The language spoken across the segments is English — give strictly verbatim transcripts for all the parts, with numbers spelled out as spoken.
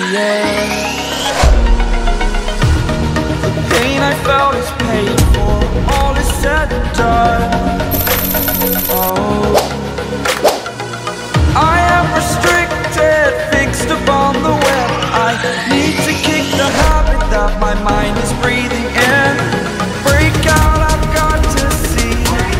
yeah. The pain I felt is paid for, all is said and done. Oh, I am restricted, fixed upon the web. I need to kick the habit that my mind is breathing in. Break out, I've got to see.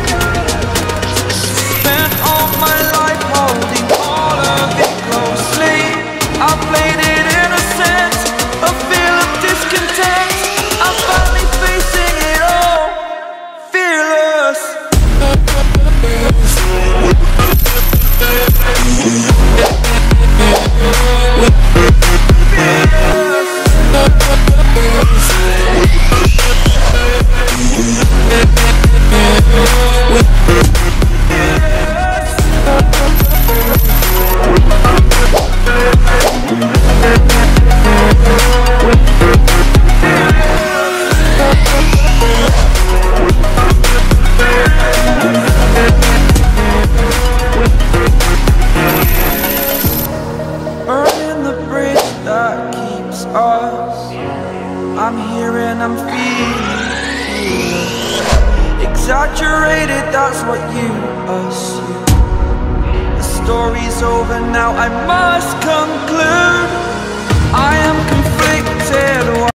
Spent all my life holding all of it closely. I played it innocent, a feel of discontent. I'm finally facing it all, fearless. Burning the bridge that keeps us. I'm here and I'm feeling exaggerated, that's what you assume. The story's over now, I must conclude. I am conflicted.